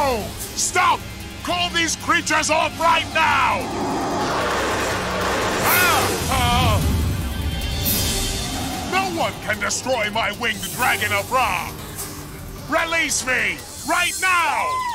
No! Stop! Call these creatures off right now! No one can destroy my winged dragon of Ra! Release me! Right now!